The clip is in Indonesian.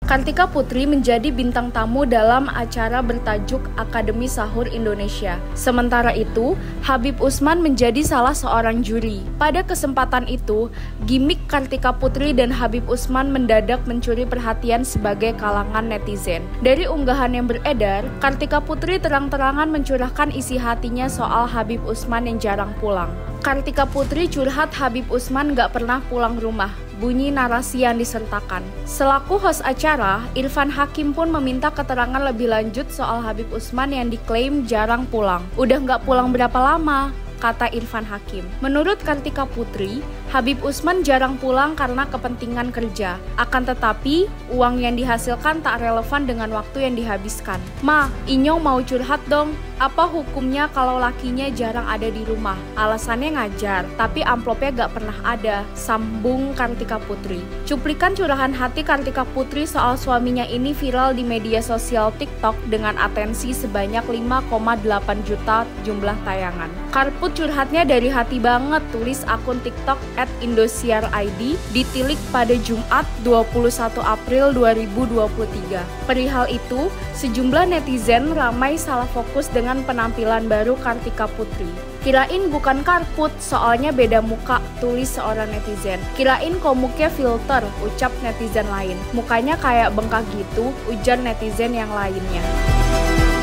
Kartika Putri menjadi bintang tamu dalam acara bertajuk Akademi Sahur Indonesia. Sementara itu, Habib Usman menjadi salah seorang juri. Pada kesempatan itu, gimik Kartika Putri dan Habib Usman mendadak mencuri perhatian sebagai kalangan netizen. Dari unggahan yang beredar, Kartika Putri terang-terangan mencurahkan isi hatinya soal Habib Usman yang jarang pulang. Kartika Putri curhat Habib Usman gak pernah pulang rumah, bunyi narasi yang disertakan. Selaku host acara, Irfan Hakim pun meminta keterangan lebih lanjut soal Habib Usman yang diklaim jarang pulang. Udah gak pulang berapa lama? Kata Irfan Hakim. Menurut Kartika Putri, Habib Usman jarang pulang karena kepentingan kerja. Akan tetapi, uang yang dihasilkan tak relevan dengan waktu yang dihabiskan. Ma, Inyong mau curhat dong. Apa hukumnya kalau lakinya jarang ada di rumah? Alasannya ngajar, tapi amplopnya gak pernah ada, sambung Kartika Putri. Cuplikan curahan hati Kartika Putri soal suaminya ini viral di media sosial TikTok dengan atensi sebanyak 5,8 juta jumlah tayangan. Karput curhatnya dari hati banget, tulis akun TikTok @indosiar_id, ditilik pada Jumat 21 April 2023. Perihal itu, sejumlah netizen ramai salah fokus dengan penampilan baru Kartika Putri. Kirain bukan karput, soalnya beda muka, tulis seorang netizen. Kirain komuknya filter, ucap netizen lain. Mukanya kayak bengkak gitu, ujar netizen yang lainnya.